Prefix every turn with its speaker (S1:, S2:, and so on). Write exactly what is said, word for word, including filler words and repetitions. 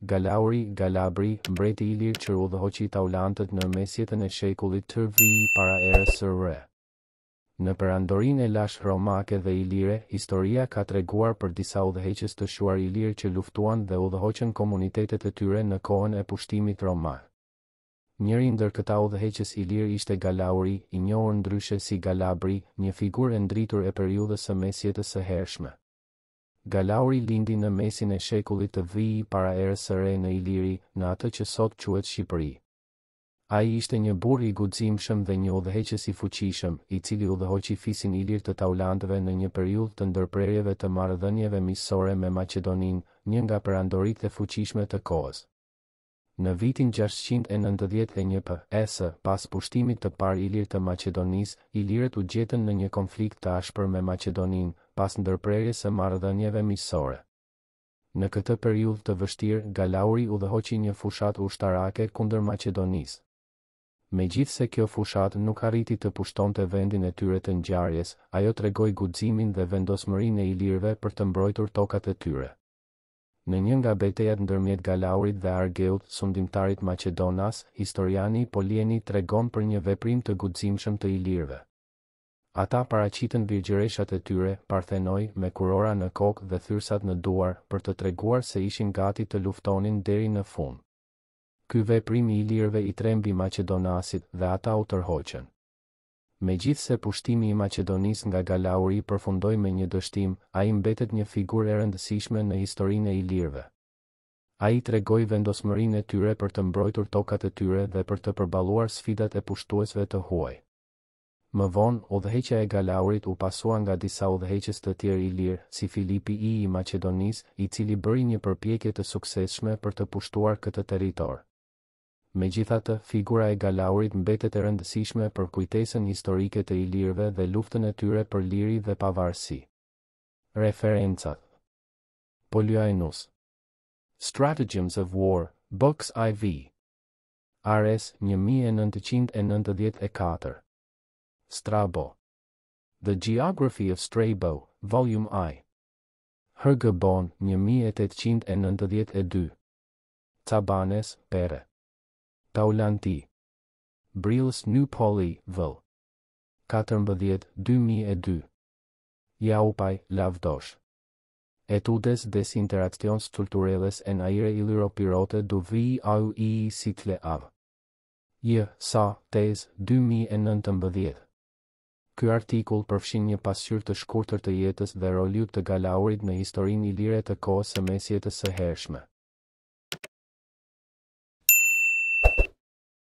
S1: Galauri, Galabri, Mbreti Ilir që udhëhoqi Taulantët në Mesjetën e shekullit të vijë para erës së re. Në perandorinë e lash romake dhe ilire, historia ka treguar për disa udhëheqës të shuar Ilir që luftuan dhe udhëhoqën komunitetet e tyre në kohën e pushtimit romak. Njëri ndër këta udhëheqës Ilir ishte Galauri, i njohur ndryshe si Galabri, një figurë e ndritur e periudhës së Mesjetës së hershme. Galauri lindi në mesin e shekullit të vijë para erës së re në Iliri, në atë që sot quhet Shqipëri. Ai ishte një burr i guximshëm dhe një udhëheqës i fuqishëm, i cili udhëhoqi fisin Ilir të Taulantëve në një periudhë të ndërprerjeve të marrëdhënieve miqësore me Maqedoninë, një nga perandoritë e fuqishme të kohës. Në vitin gjashtëqind e nëntëdhjetë e një pjesë, pas pushtimit të parë Ilir të Maqedonisë, Ilirët u gjetën në një konflikt të ashpër me Maqedoninë, pas ndërprerjes së marrëdhënieve miqësore. Në këtë periudhë të vështirë, Galauri udhëhoqi një fushatë ushtarake kundër Maqedonisë. Megjithse kjo fushatë nuk arriti të pushtonte vendin e tyre të ngjarjes, ajo tregoi guximin dhe vendosmërinë e ilirëve për të mbrojtur tokat e tyre. Në një nga betejat ndërmjet Galaurit dhe Argeut, sundimtarit maqedonas, historiani Polieni tregon për një veprim të guximshëm të ilirëve. Ata paraqitën virgjëreshat e tyre, parthenoj, me kurora në kokë dhe thyrsat në duar, për të treguar se ishin gati të luftonin deri në fund. Ky veprim i ilirëve i trembi Maqedonasit dhe ata u tërhoqën. Megjithse pushtimi i Maqedonisë nga Galauri përfundoi me një dështim, ai mbetet një figurë e rëndësishme në historinë e ilirëve. Ai tregoi vendosmërinë e tyre për të mbrojtur tokat e tyre dhe për të përballuar sfidat e pushtuesve të huaj. Më vonë, udhëheqja e Galaurit u pasua nga disa udhëheqës të tjerë ilir, si Filipi I i Maqedonisë, i cili bëri një përpjekje të suksesshme për të pushtuar këtë territor. Megjithatë, figura e Galaurit mbetet e rëndësishme për kujtesën historike të ilirëve dhe luftën e tyre për liri dhe pavarësi. Referencat: Poliainus, Stratagems of War, Books I V. Erës, një mijë e nëntëqind e nëntëdhjetë e katër. Strabo, The Geography of Strabo, Volume I. Hergebon, një mijë e tetëqind e nëntëdhjetë e dy. Cabanes, Pere. Taulanti. Brills New Poli, Vëll. katërmbëdhjetë dy mijë e dy. Jaupaj, Lavdosh. Etudes des interacciones culturales en aire iliropirote du vi au I sitle av. J. Sa, Tez, dy mijë e nëntëmbëdhjetë. Ky artikull përfshin një pasqyrë të shkurtër të jetës dhe rolit të Galaurit në historinë ilire të kohës së Mesjetës së hershme.